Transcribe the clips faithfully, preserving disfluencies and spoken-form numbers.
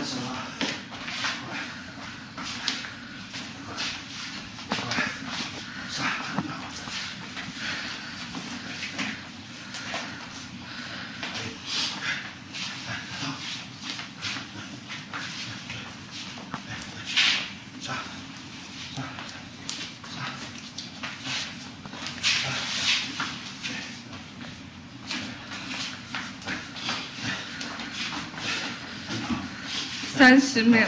始了。过来，过来，上，上，上，上， 三十秒。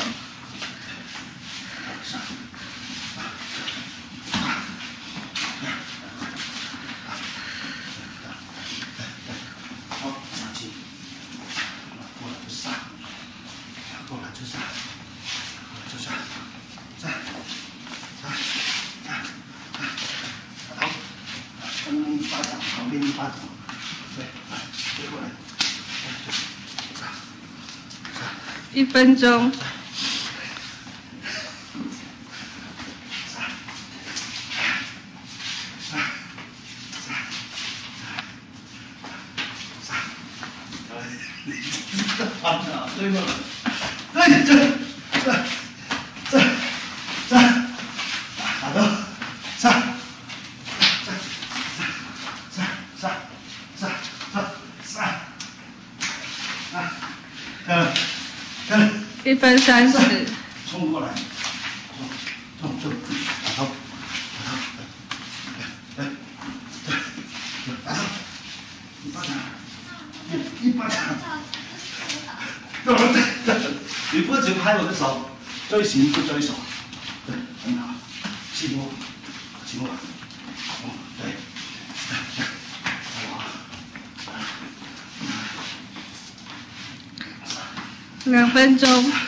好，上去，过来就上，过来就上，过来就上，上，上，上，好，嗯，巴掌旁边一巴掌，对，来，接过来，上，上。 一分钟。 啊，对了，哎，这这这这，打到上上上上上上上啊，看看， 一分三十。 冲过来，冲冲冲，打头打头，来来对，打头，一巴掌，一一巴掌。对对对，你不只拍我的手，追形不追手，对，很好，起步，起步，哦，对，对，好， 两分钟。